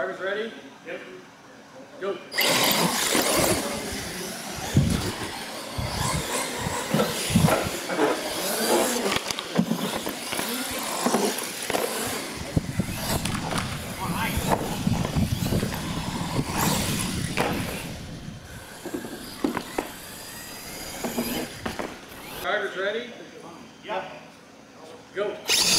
Drivers ready? Yep. Go. Drivers ready? Yep. Go.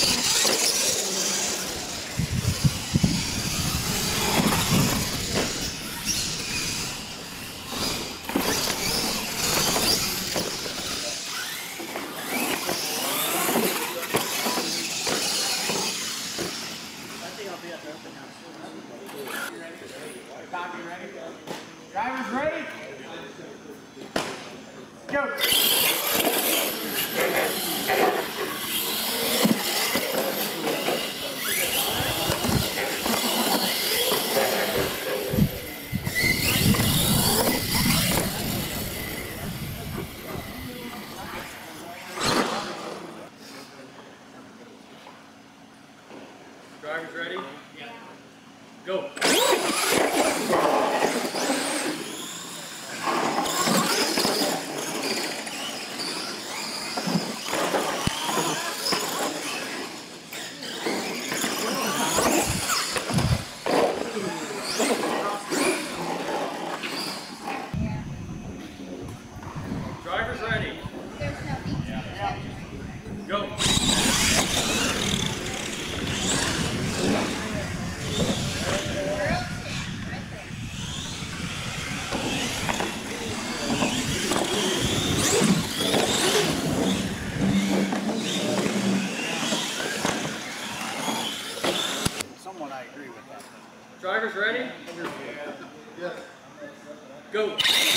Drivers ready? Go. Drivers ready? Yeah. Go. Drivers ready? Yeah. Go. Somewhat I agree with that. Drivers ready? Yes. Go.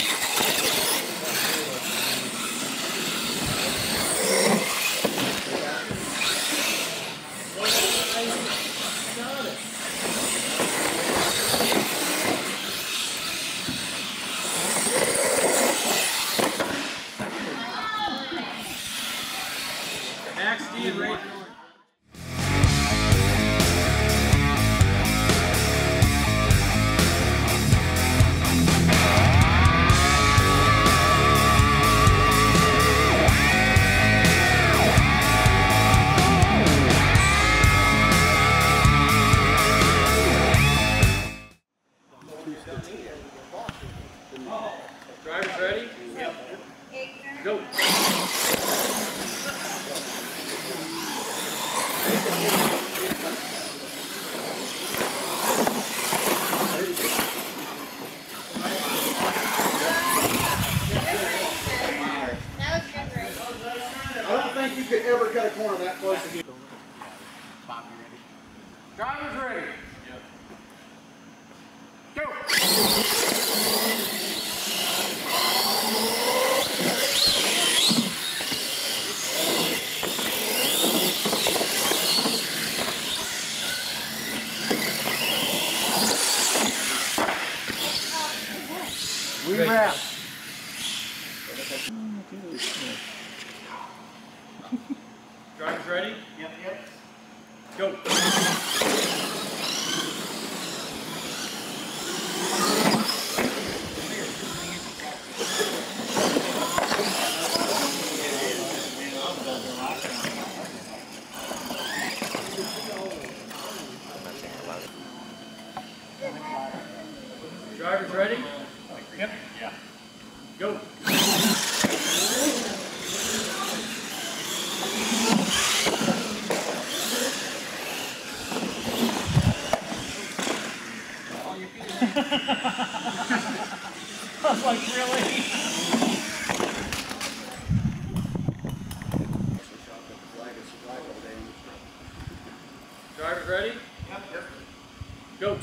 Max D and Ray. Drivers ready? Yep. Go. I don't think you could ever cut a corner that close again. Bob, you ready? Drivers ready? Yep. Go. We wrap. Drivers ready? Yep. Go. Drivers ready? Yep. Yeah. Go. I was like, really? Drivers ready? Yep. Go.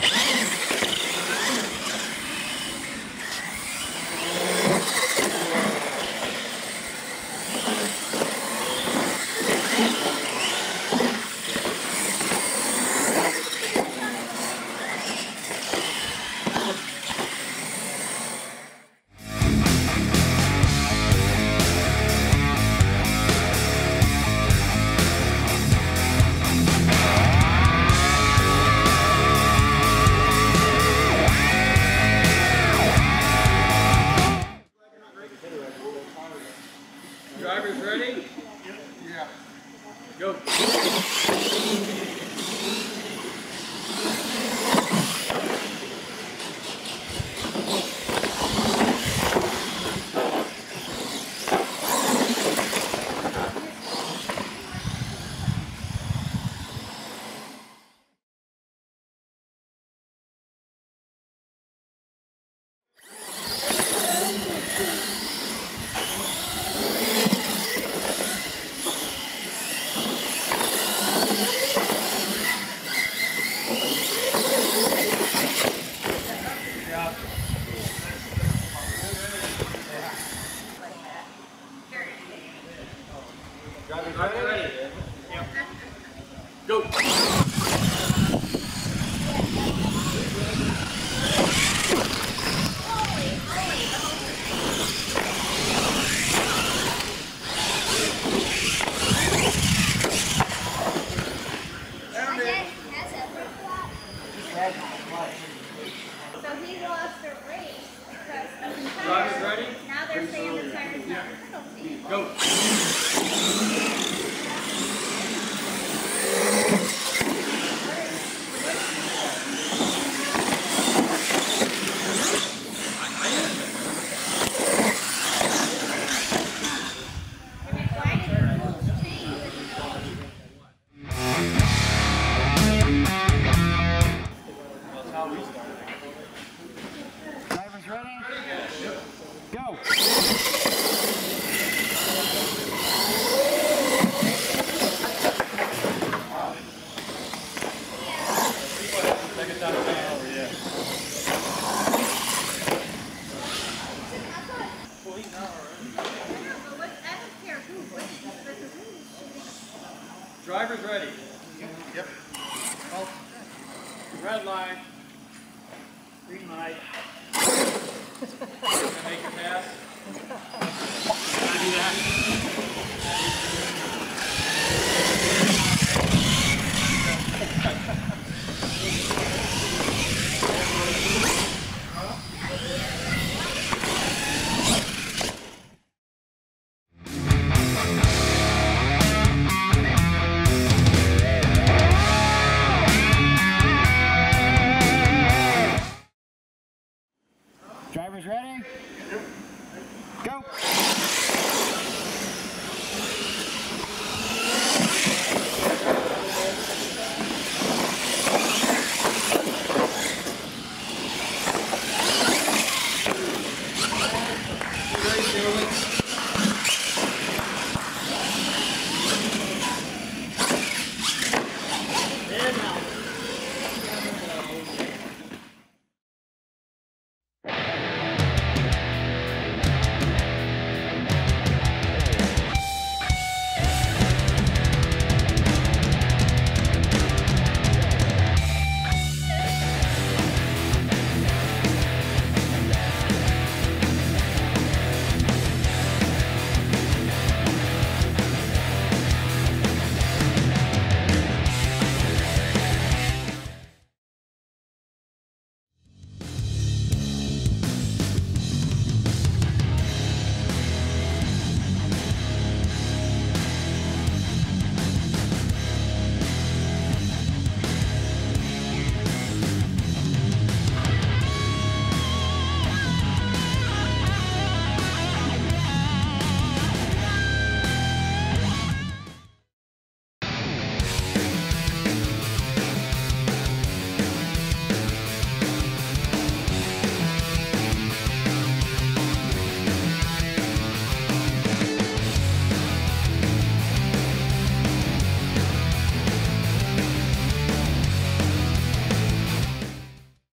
Go. Driver ready. Yep. Go. So he lost the race because of the Drivers tires. ready. Now they're saying the tires not penalty. Go. Why did the rules change? Drivers ready? Go. I don't care who wins, but the rules change. Drivers ready. Yep. Red line. Green light. Gonna make your pass.